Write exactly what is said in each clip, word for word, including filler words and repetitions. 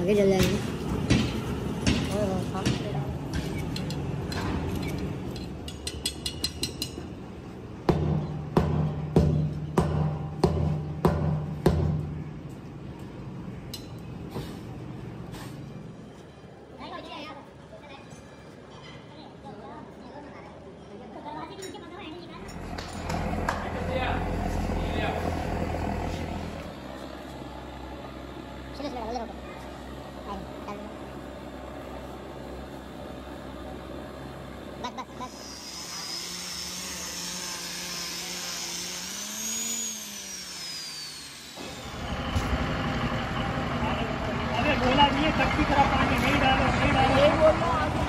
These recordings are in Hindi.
आगे चल जाएंगे। बस बस बस अरे बोला नहीं तक की तरह पानी नहीं डालो नहीं डालो ये बोलना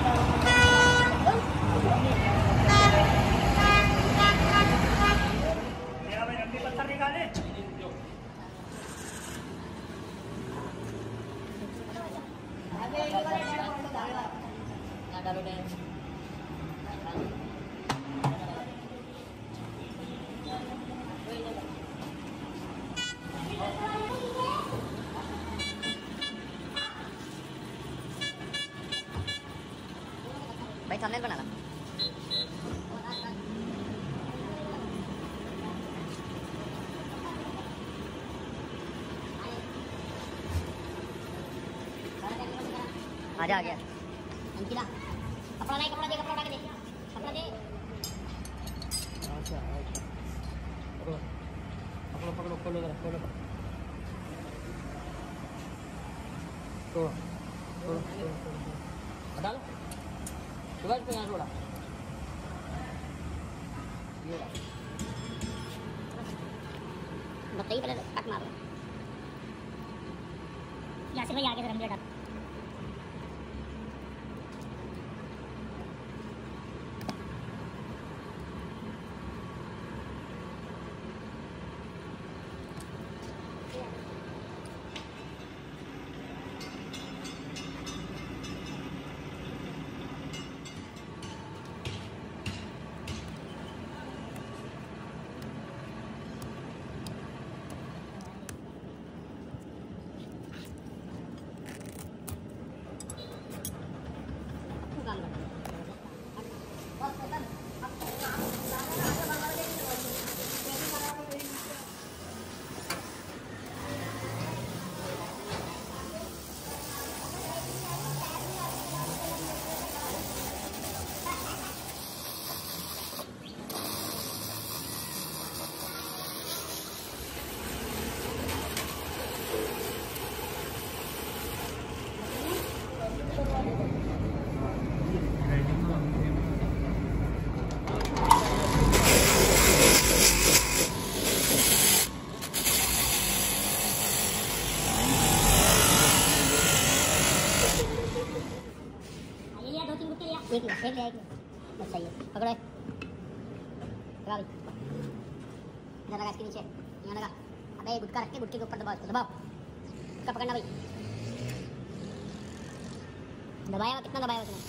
मेरा भाई रंडी पत्थर निकाले डालो डालो भाई थंबनेल बना ला। आजा आ गया अंकिला कपड़ा नहीं कपड़ा दे कपड़ा उठा के दे कपड़ा दे अच्छा अच्छा पकड़ो पकड़ो पकड़ो खोलो जरा खोलो तो हटा लो सुबह पे यहाँ छोड़ा ये बताइए पहले कट मारो यहाँ से भाई आगे से रंग हटा एक मिनट एक मिनट बस सही है पकड़ो लगा भाई इधर लगा इसके नीचे यहाँ लगा अबे गुटका रख के गुटके के ऊपर दबाओ इसको दबाओ इसका पकड़ना भाई दबाया हुआ कितना दबाया हुआ तुमने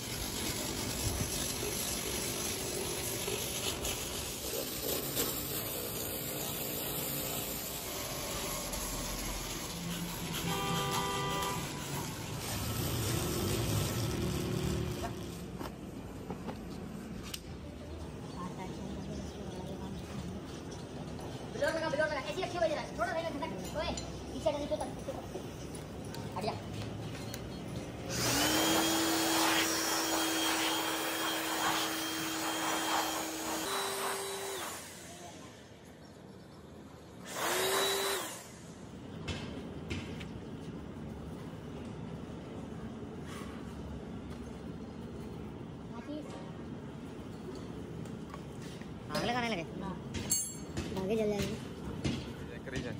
बिलोर लगा बिलोर लगा ऐसी अच्छी हो जरा थोड़ा रहेगा खटक ओए पीछे नीचे तक हट जा आग लगाने लगे हां आगे चल जाएंगे करी जाए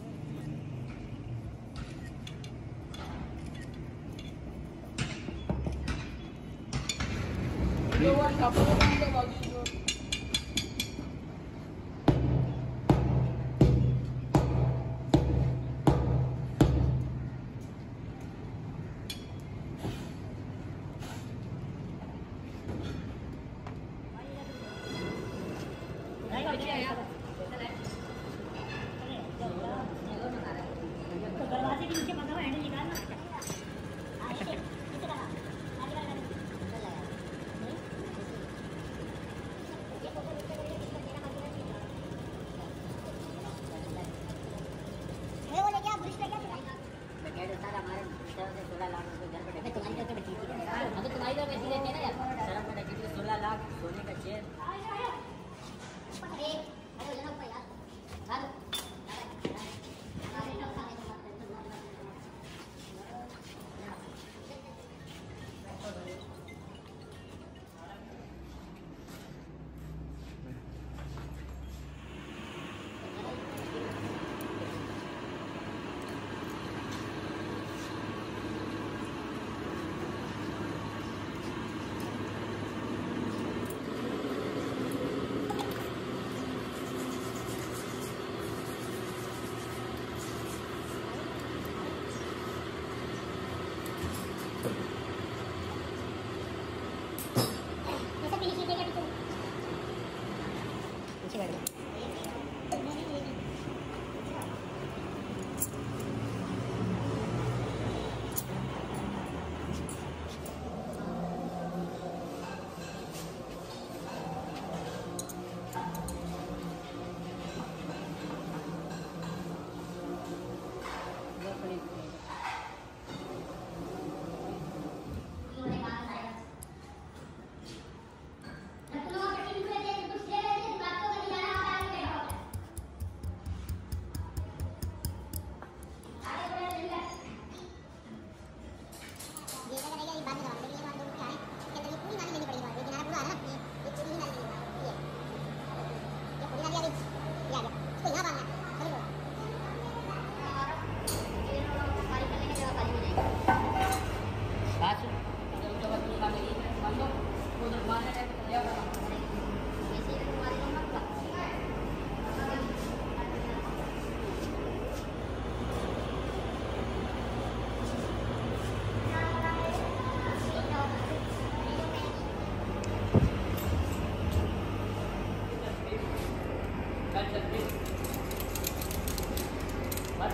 दरवाजे के नीचे बंधा हुआ हैंडल निकालना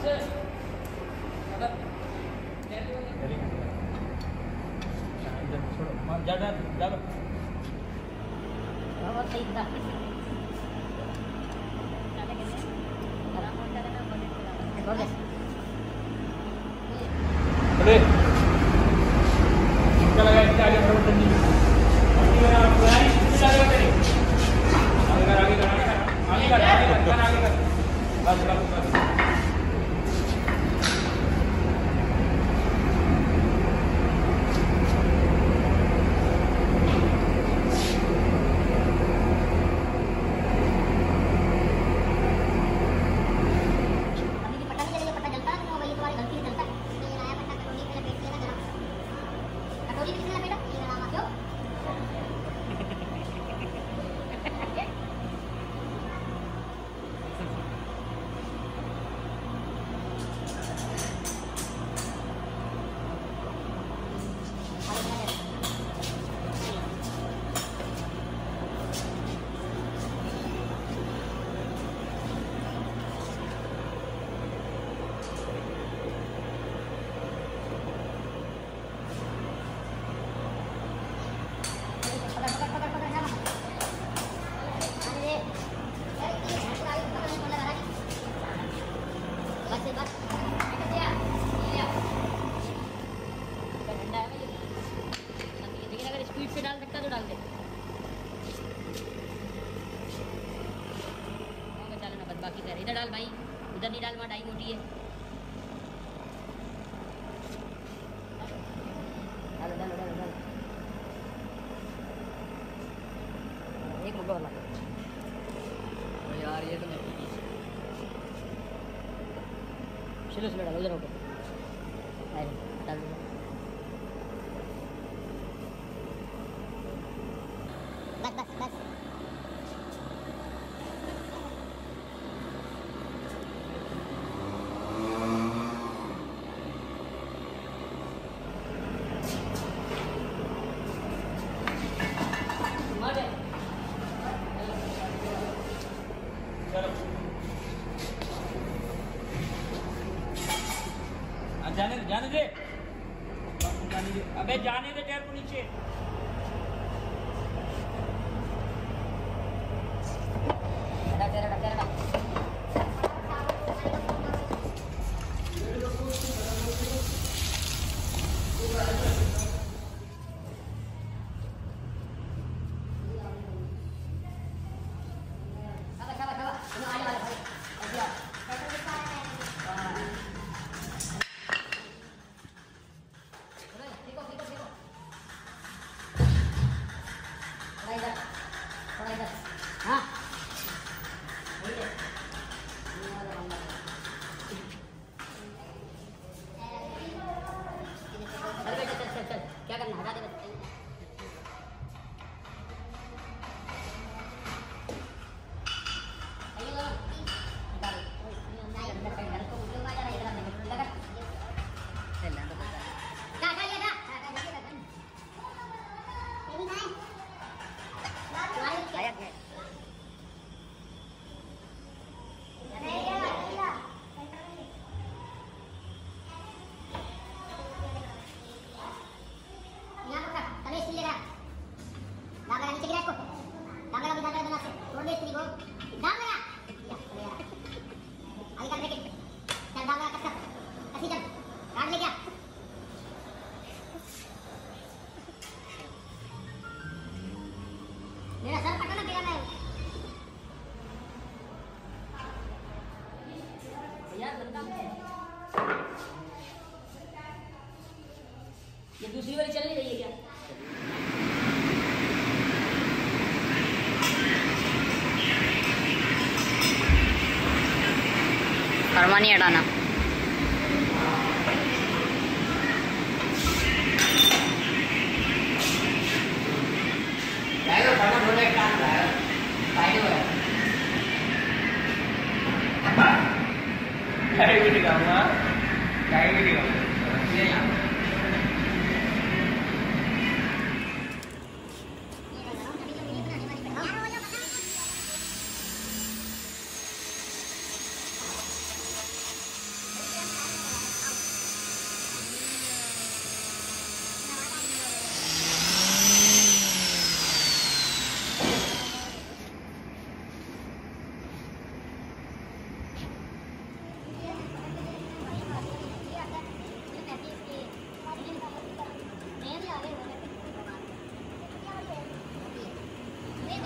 जा जा जा बहुत सही था अरे चला गया इसके आगे बढ़ो जल्दी आगे कर आगे कर आगे कर आगे कर आगे कर बस बस बस इधर डाल भाई, उधर नहीं डाल, वहाँ डाई मोटी है। डालो डालो डालो डालो एक मुक्का वाला यार, ये तो मैं चलो चलो डालो उधर होकर डाल दो बस बस बस जाने दे जाने दे जाने दे अबे जाने दे टायर को नीचे हटा तेरा हटा तेरा साबा साबा साबा तुम आने वाले भाई ऐसे आओ हाँ चल चल चल चल क्या करना हटा दे मेरा सर पकड़ना तेरा मैं यार बंदा ये दूसरी वाली चल नहीं रही है क्या? फरमानी हटाना Kayak gini kamu, kayak gini kamu.